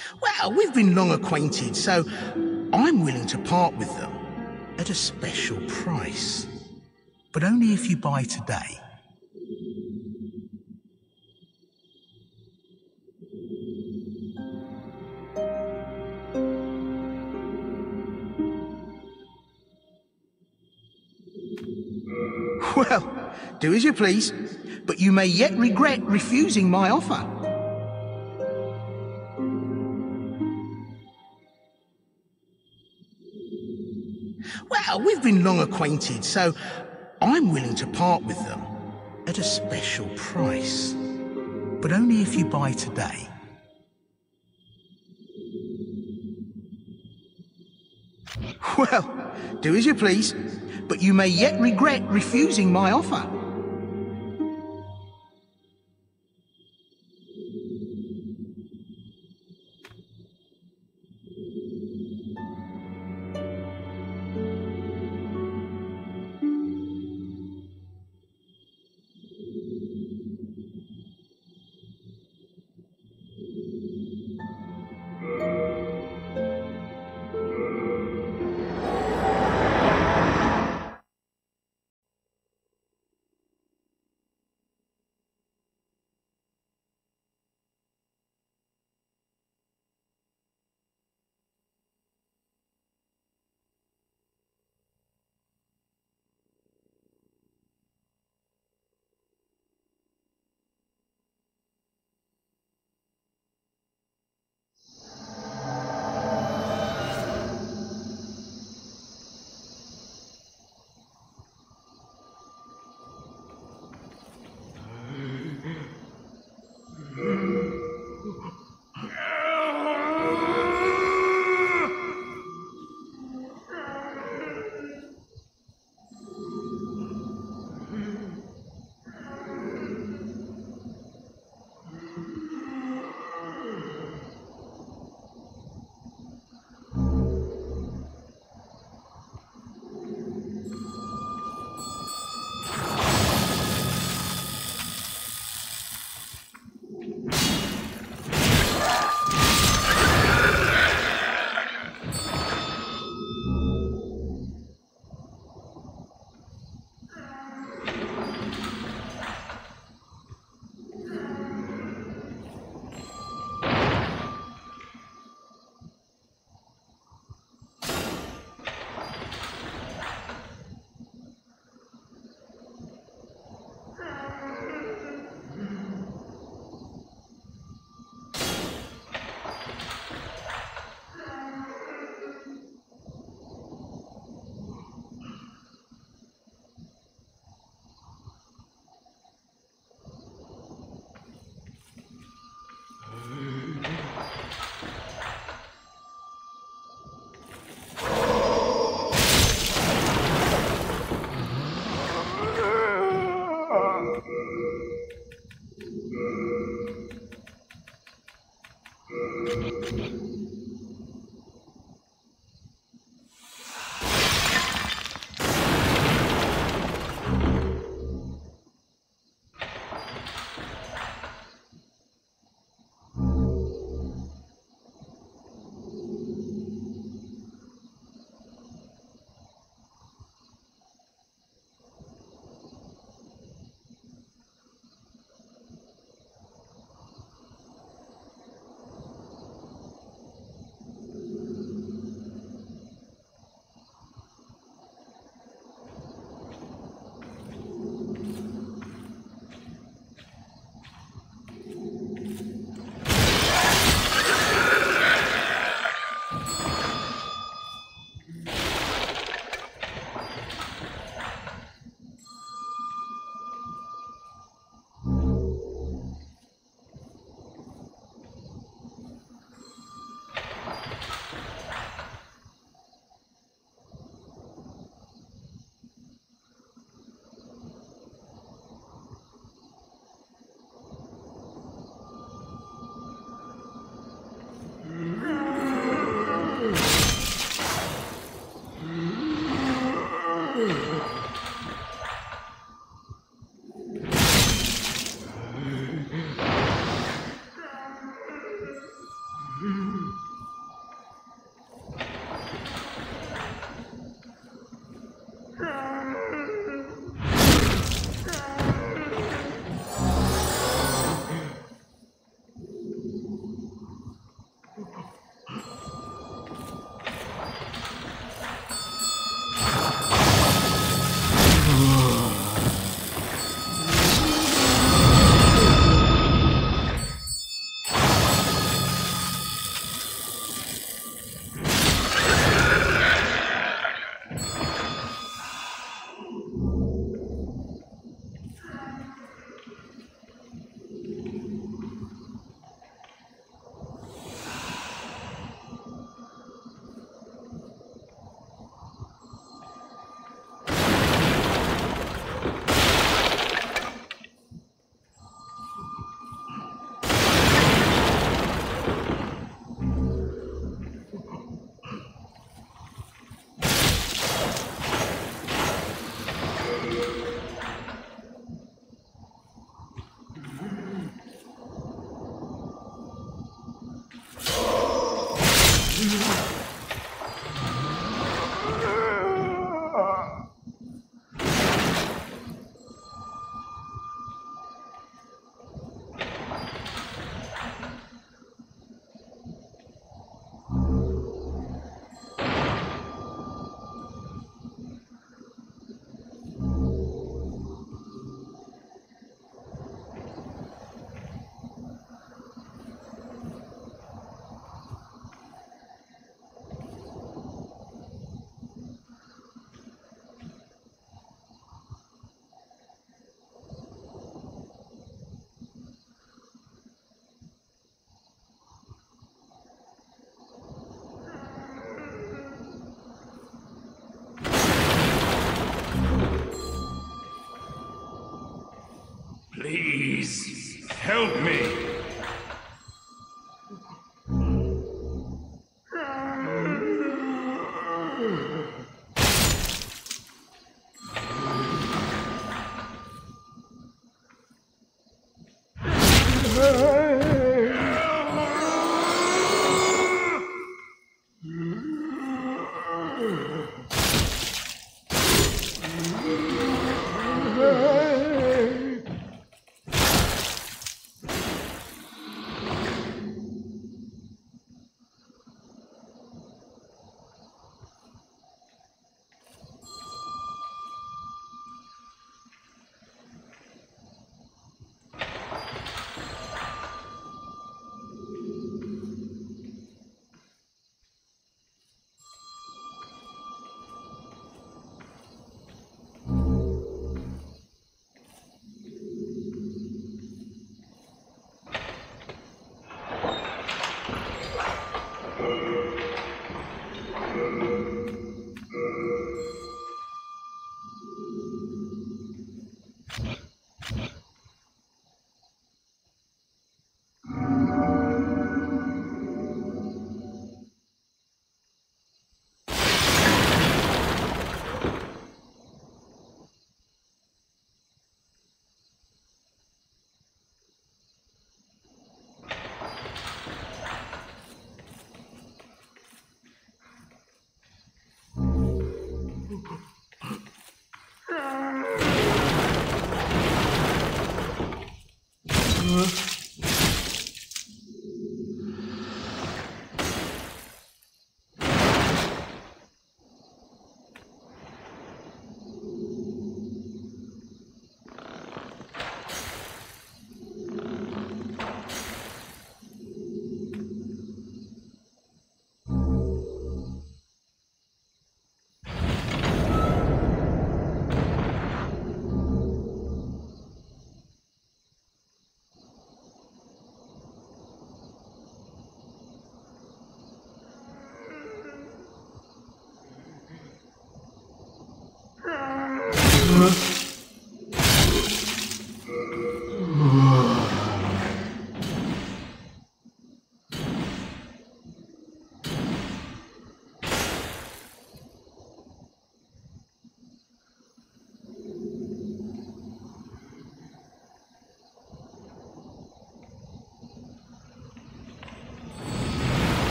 Well, we've been long acquainted, so I'm willing to part with them at a special price. But only if you buy today. Well, do as you please, but you may yet regret refusing my offer. Well, we've been long acquainted, so I'm willing to part with them at a special price. But only if you buy today. Well, do as you please, but you may yet regret refusing my offer.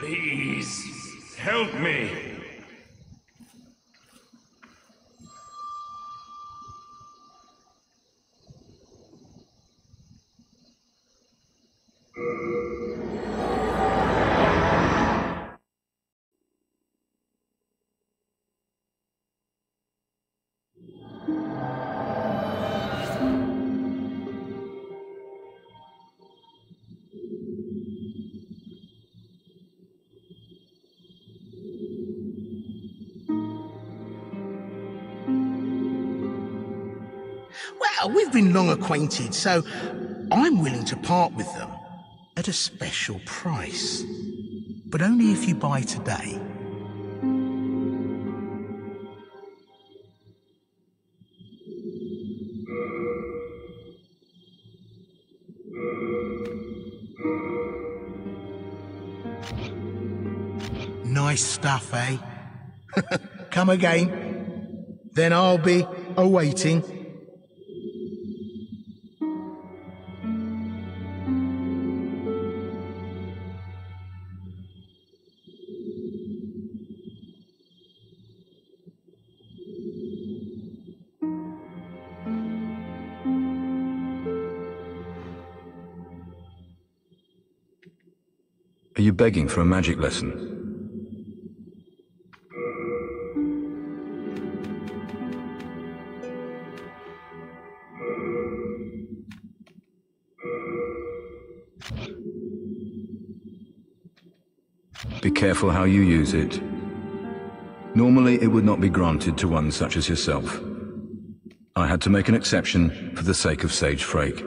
Please, help me. Well, we've been long acquainted, so I'm willing to part with them at a special price. But only if you buy today. Nice stuff, eh? Come again. Then I'll be awaiting. Are you begging for a magic lesson? Be careful how you use it. Normally, it would not be granted to one such as yourself. I had to make an exception for the sake of Sage Frake.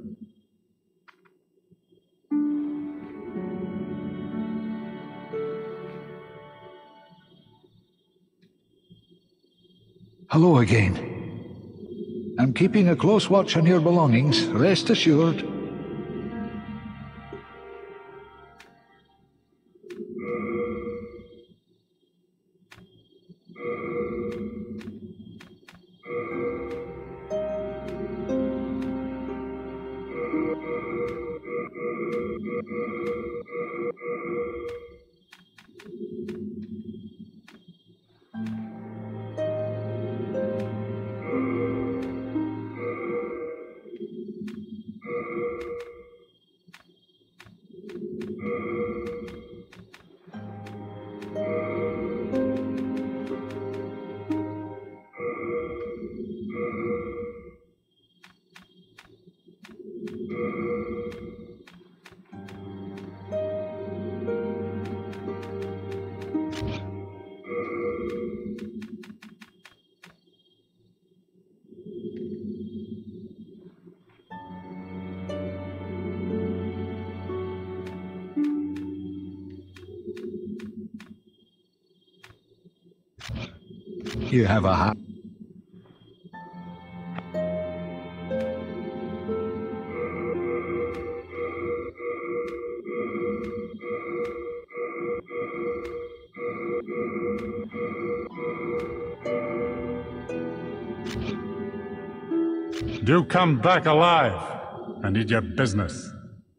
Hello again. I'm keeping a close watch on your belongings, rest assured. You have a hat. Do come back alive. I need your business.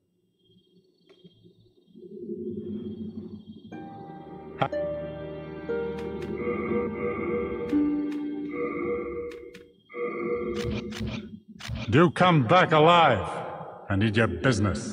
Do come back alive. I need your business.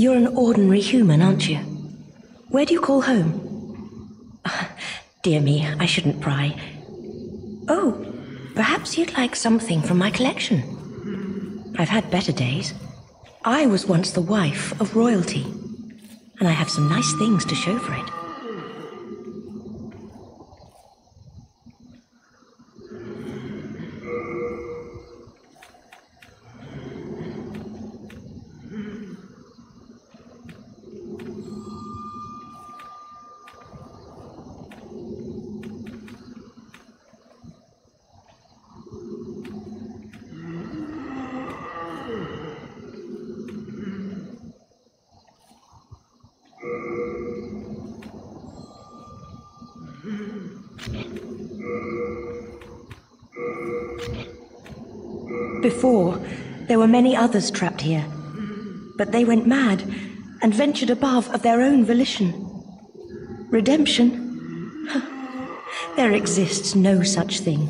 You're an ordinary human, aren't you? Where do you call home? Dear me, I shouldn't pry. Oh, perhaps you'd like something from my collection. I've had better days. I was once the wife of royalty, and I have some nice things to show for it. Before, there were many others trapped here, but they went mad and ventured above of their own volition. Redemption? There exists no such thing.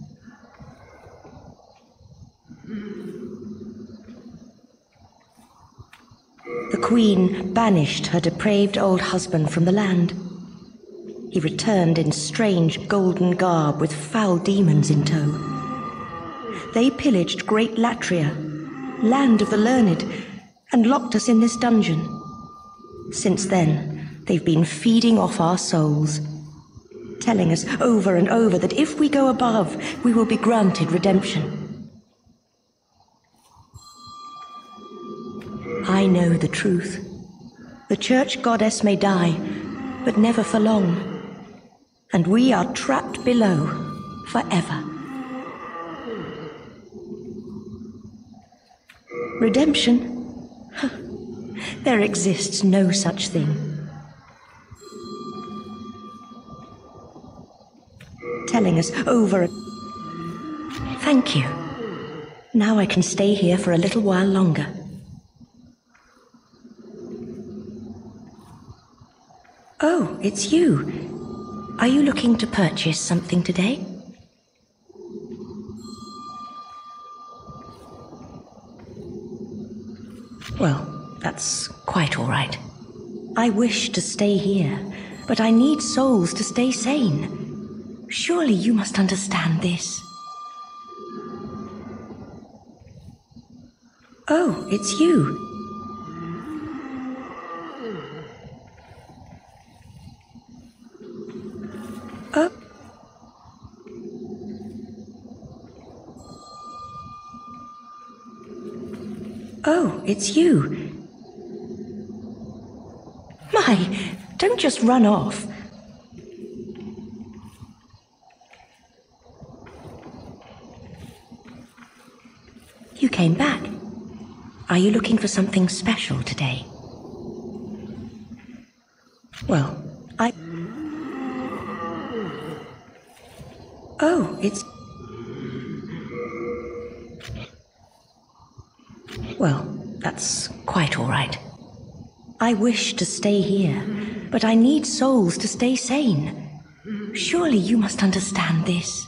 The Queen banished her depraved old husband from the land. He returned in strange golden garb with foul demons in tow. They pillaged Great Latria, land of the learned, and locked us in this dungeon. Since then, they've been feeding off our souls, telling us over and over that if we go above, we will be granted redemption. I know the truth. The church goddess may die, but never for long. And we are trapped below forever. Redemption? There exists no such thing. Telling us over. Thank you. Now I can stay here for a little while longer. Oh, it's you. Are you looking to purchase something today? Well, that's quite all right. I wish to stay here, but I need souls to stay sane. Surely you must understand this. Oh, it's you. Oh. Oh, it's you. My, don't just run off. You came back. Are you looking for something special today? Well, Oh, it's... Well, that's quite all right. I wish to stay here, but I need souls to stay sane. Surely you must understand this.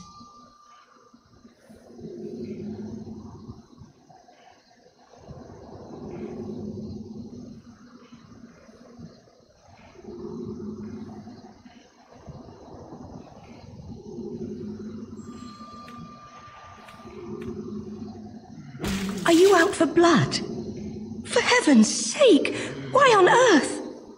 Are you out for blood? For heaven's sake, why on earth?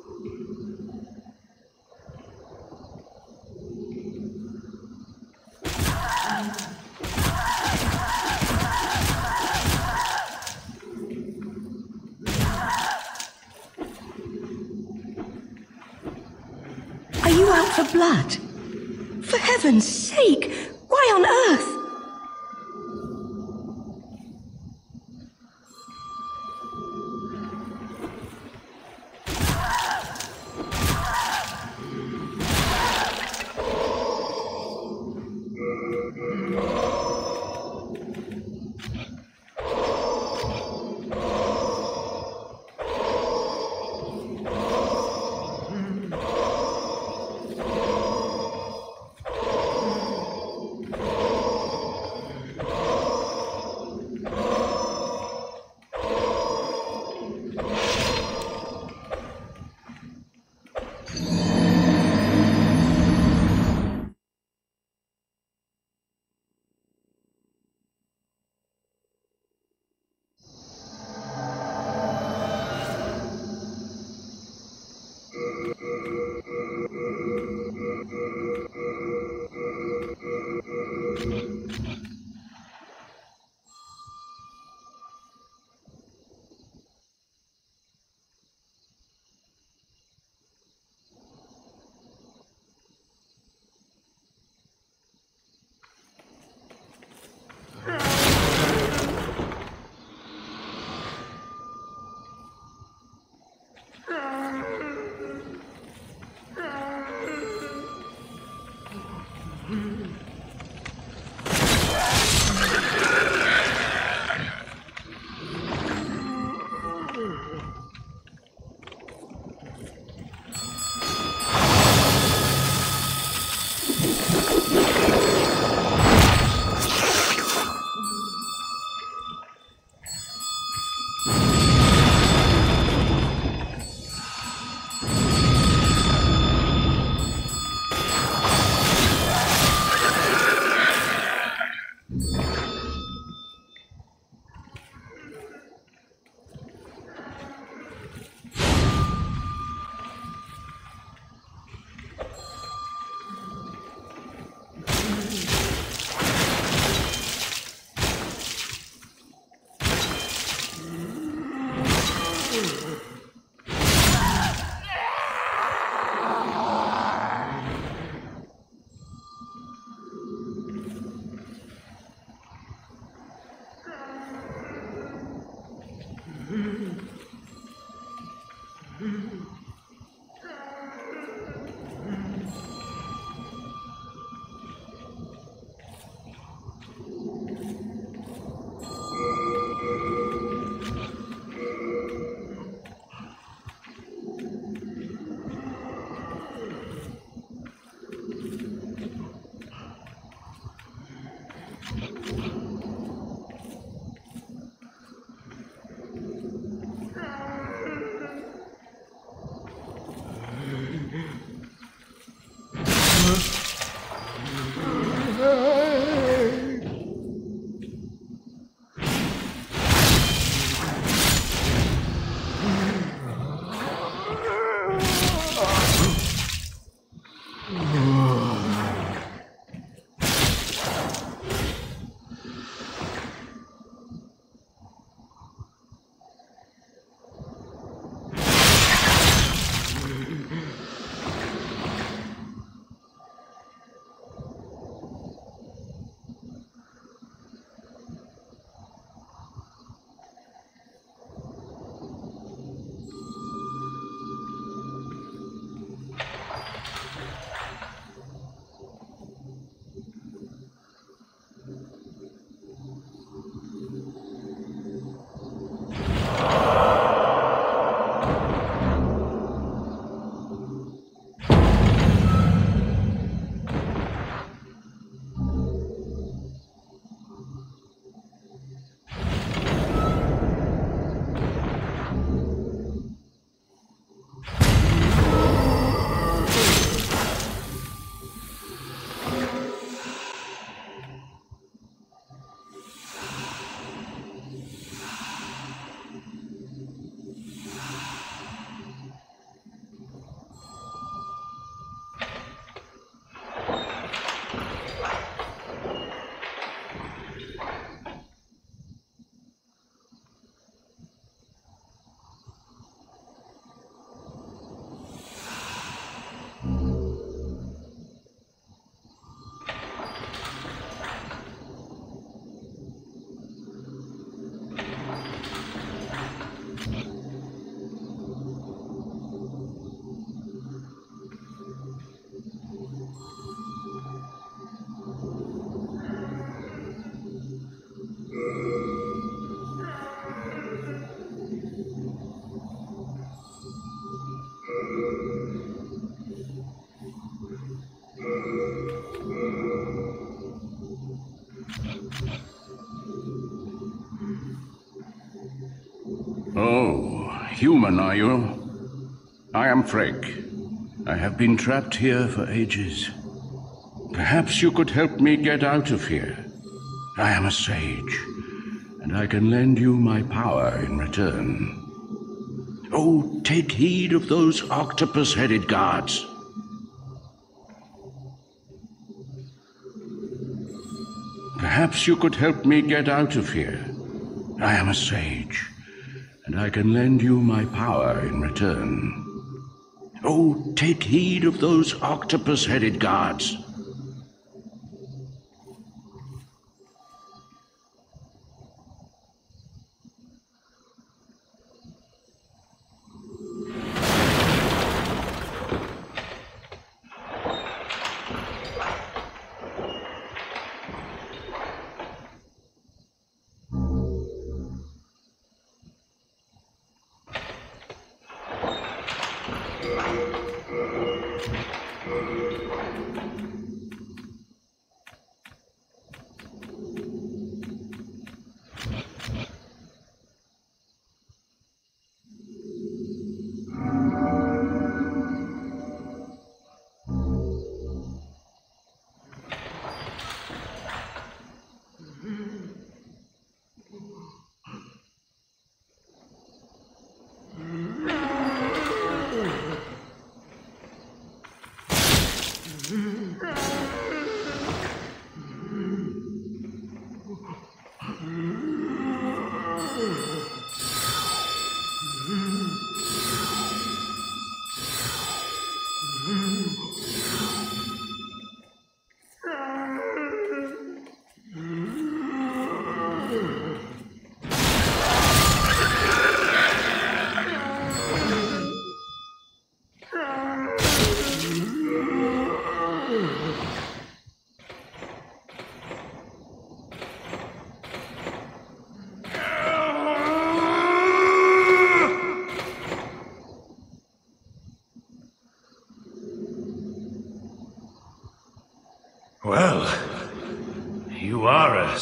Are you out for blood? For heaven's sake, why on earth? Oh, human, are you? I am Freg. I have been trapped here for ages. Perhaps you could help me get out of here. I am a sage, and I can lend you my power in return. Oh, take heed of those octopus-headed guards. Perhaps you could help me get out of here. I am a sage, and I can lend you my power in return. Oh, take heed of those octopus-headed guards.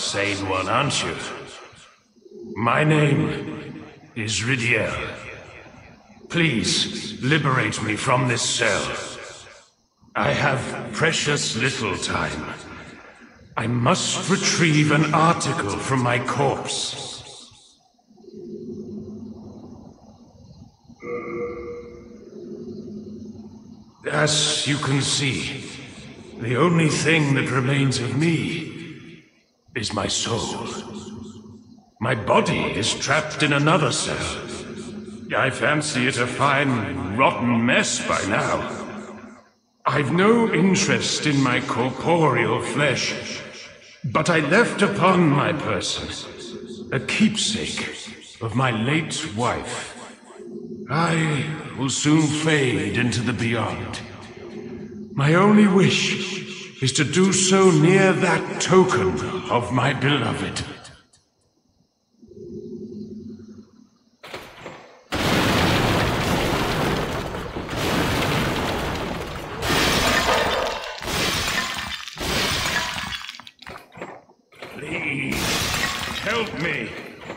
sane one, aren't you? My name is Ridiel. Please, liberate me from this cell. I have precious little time. I must retrieve an article from my corpse. As you can see, the only thing that remains of me is my soul. My body is trapped in another cell. I fancy it a fine, rotten mess by now. I've no interest in my corporeal flesh, but I left upon my person a keepsake of my late wife. I will soon fade into the beyond. My only wish is to do so near that token of my beloved. Please, help me.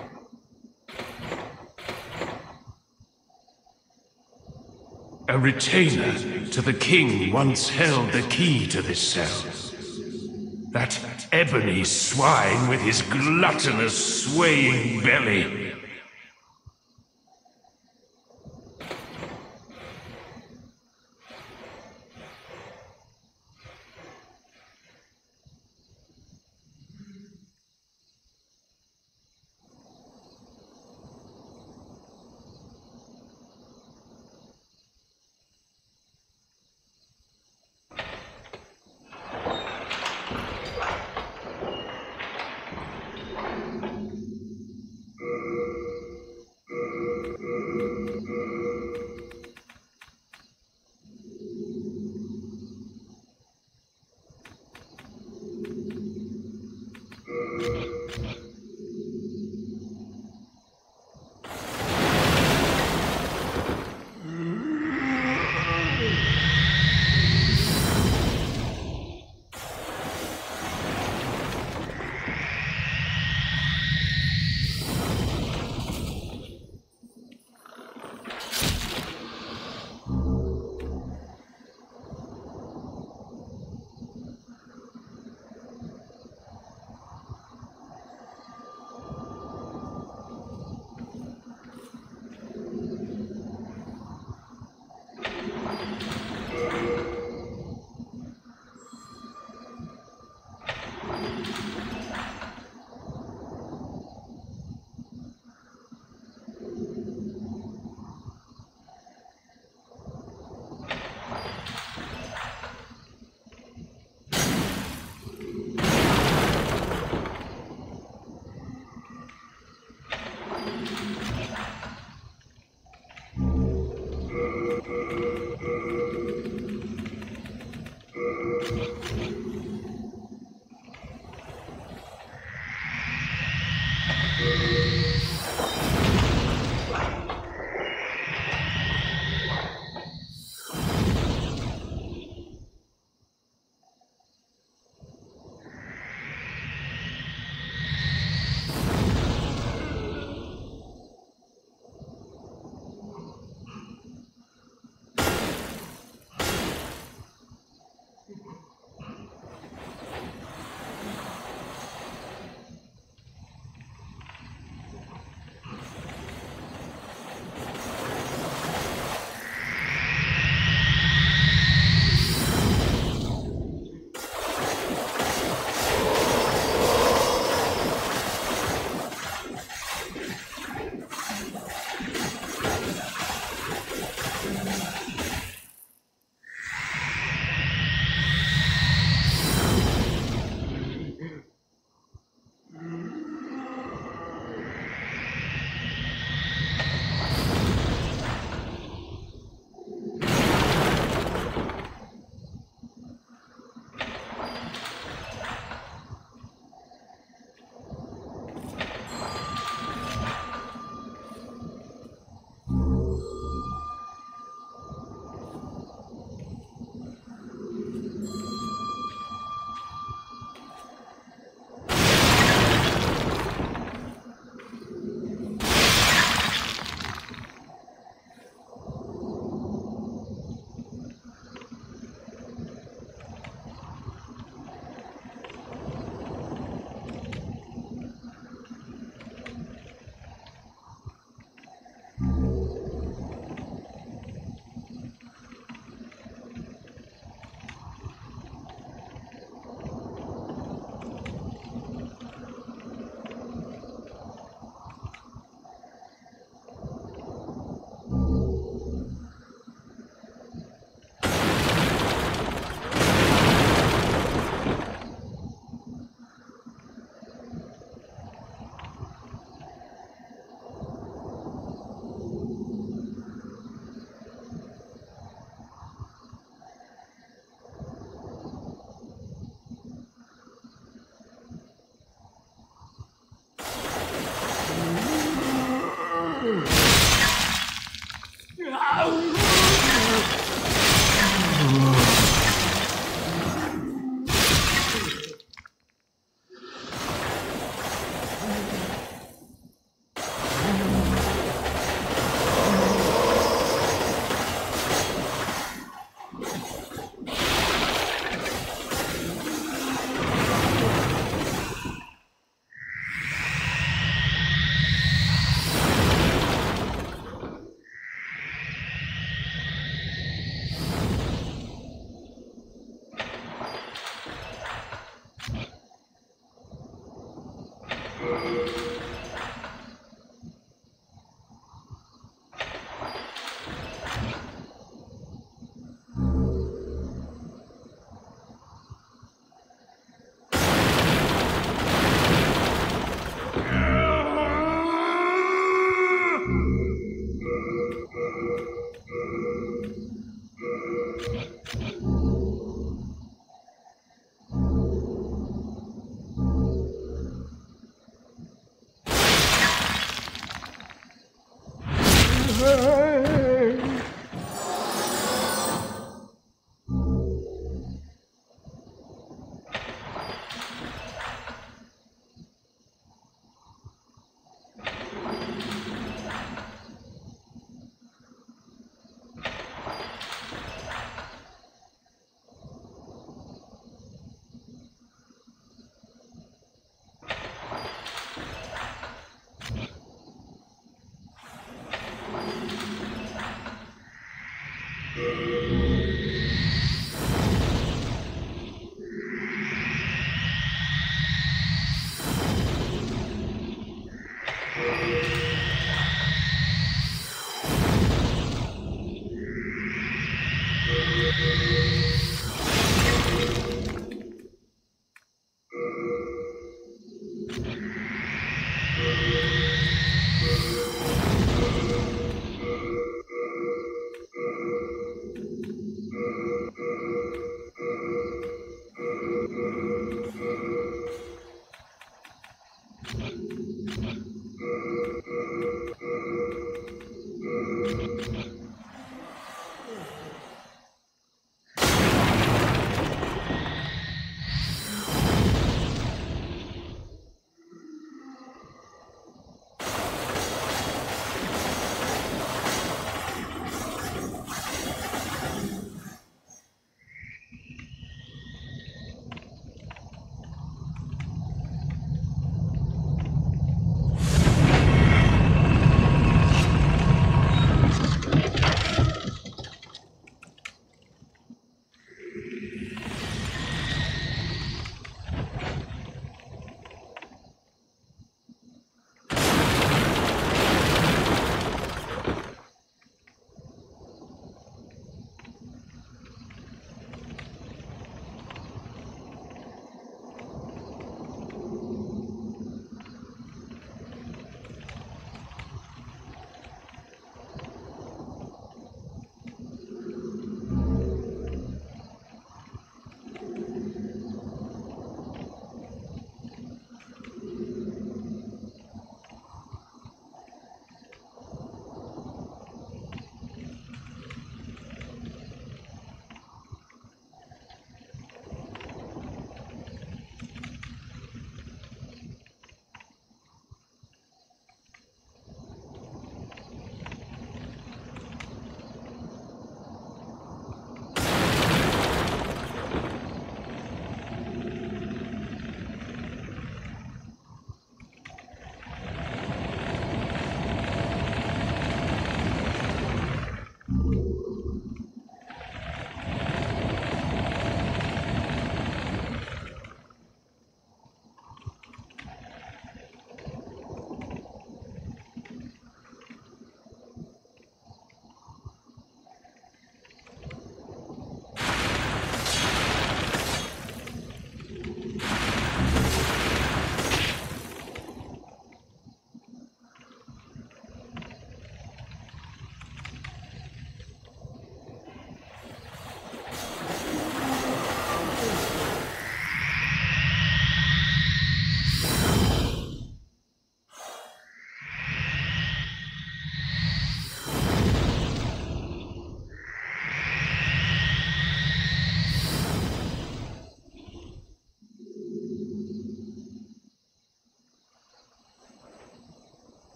A retainer to the king once held the key to this cell. That ebony swine with his gluttonous, swaying belly.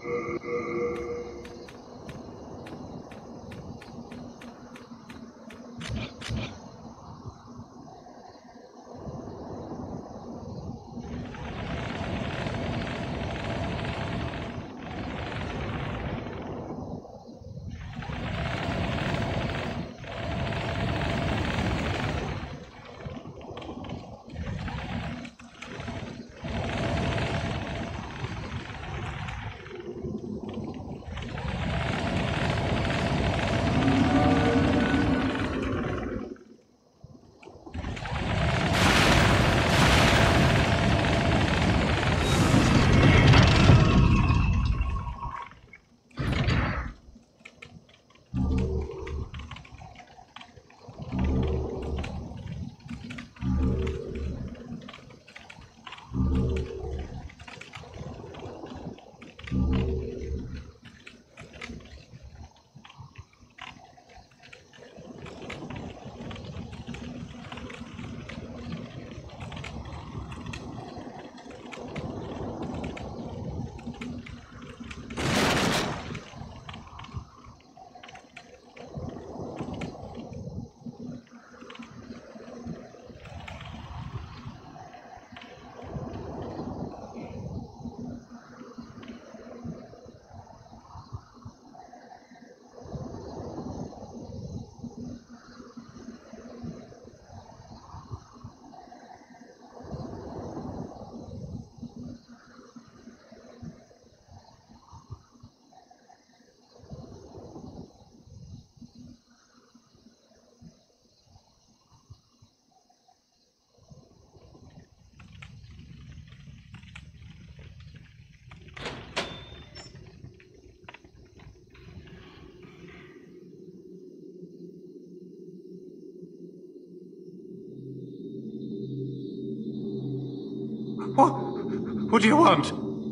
What do you want?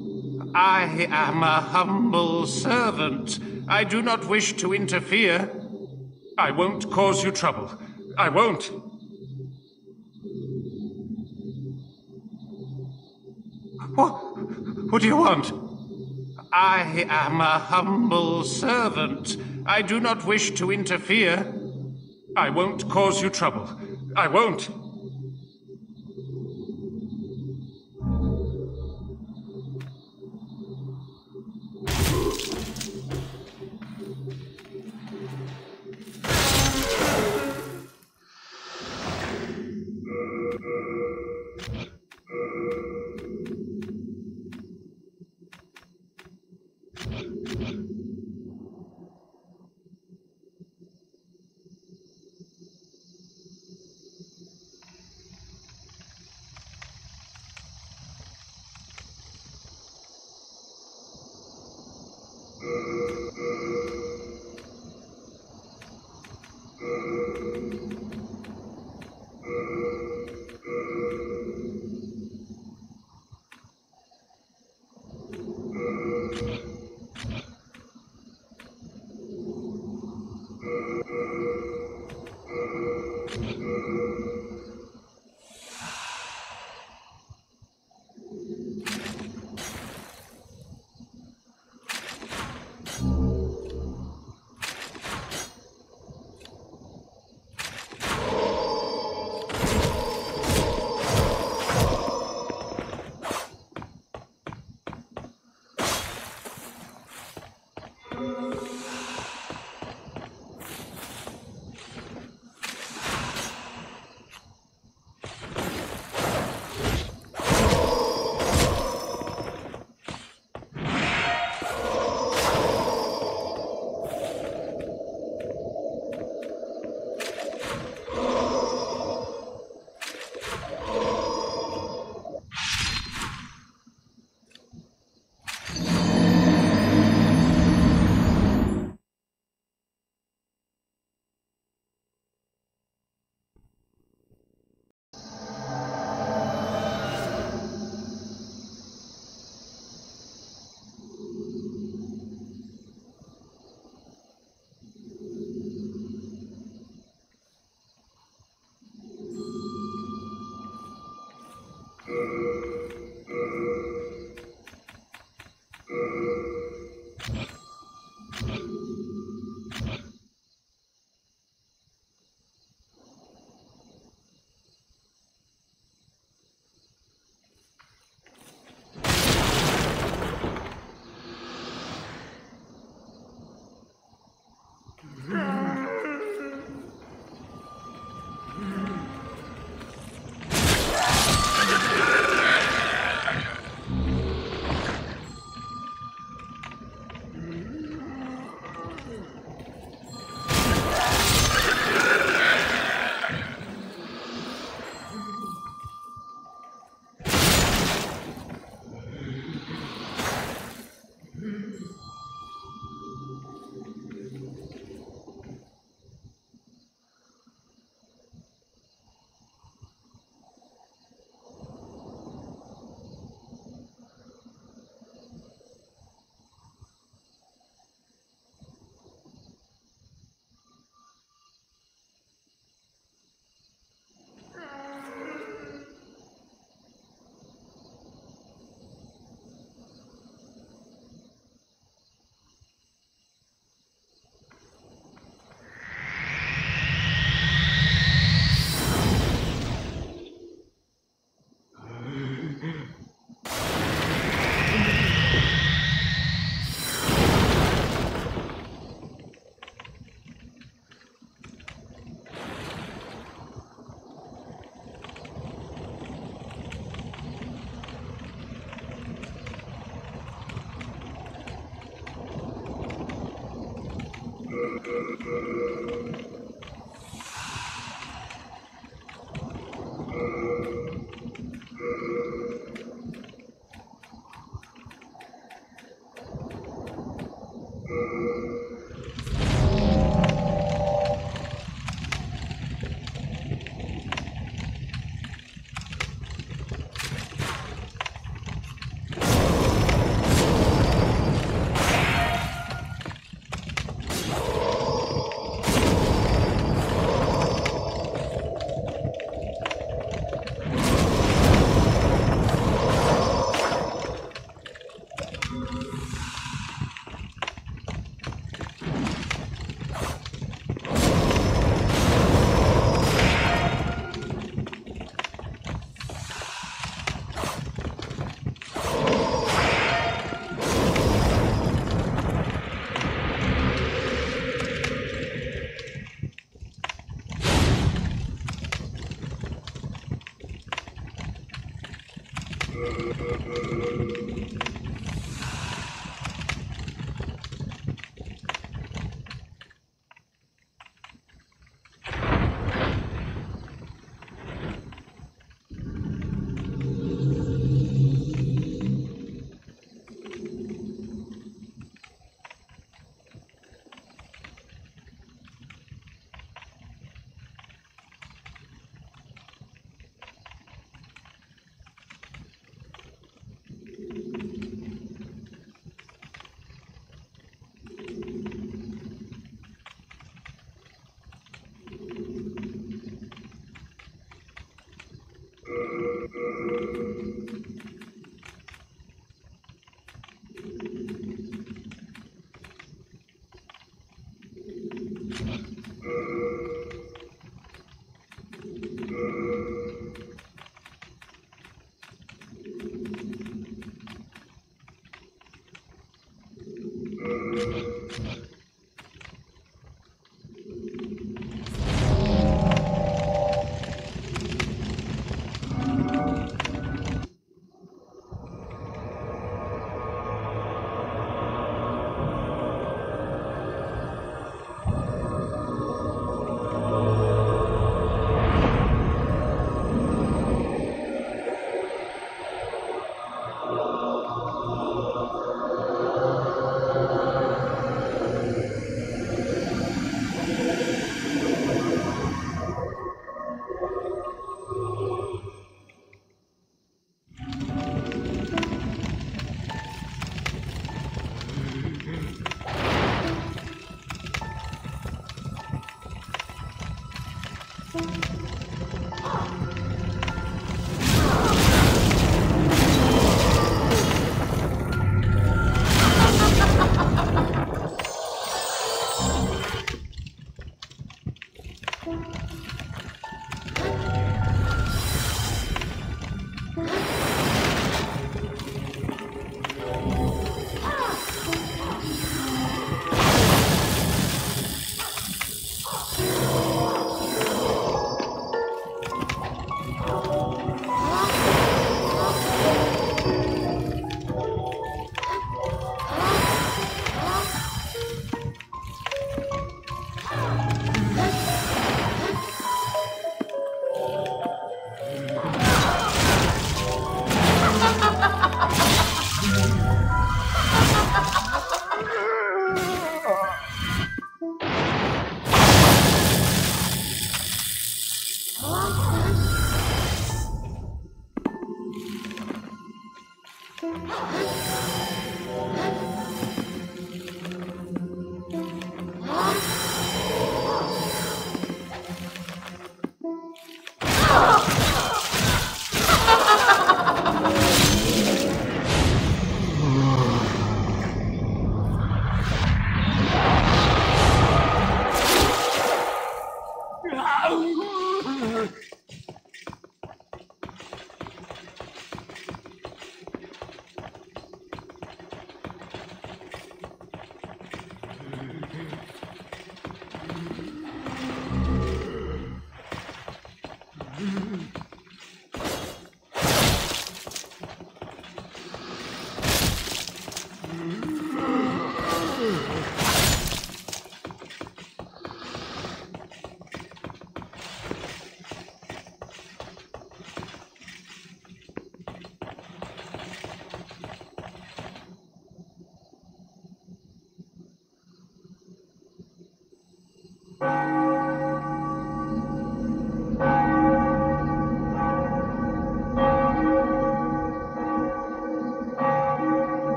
I am a humble servant. I do not wish to interfere. I won't cause you trouble. I won't. What do you want? I am a humble servant. I do not wish to interfere. I won't cause you trouble. I won't.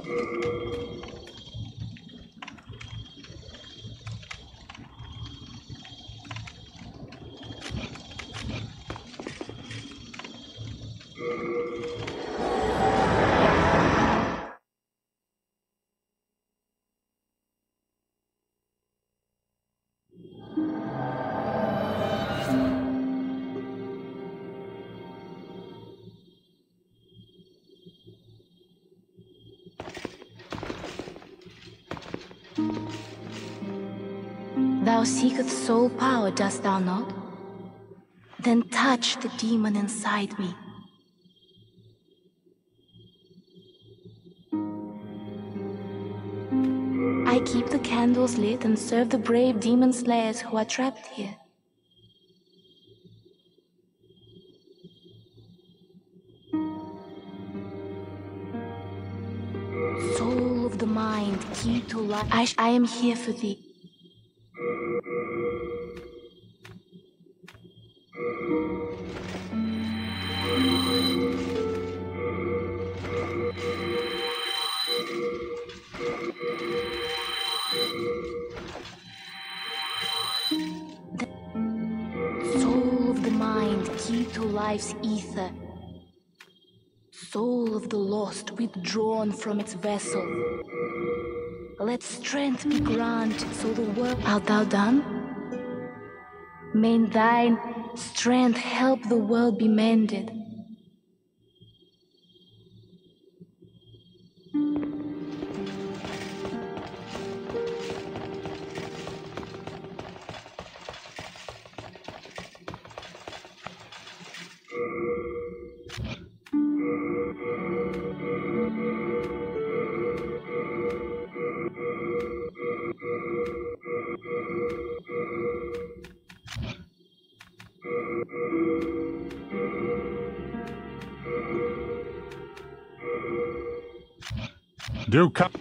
Thou seekest soul power, dost thou not? Then touch the demon inside me. I keep the candles lit and serve the brave demon slayers who are trapped here. Soul of the mind, key to life, I am here for thee. Soul of the mind, key to life's ether. Soul of the lost, withdrawn from its vessel. Let strength be granted, so the work. Art thou done? May thine strength help the world be mended. Do come.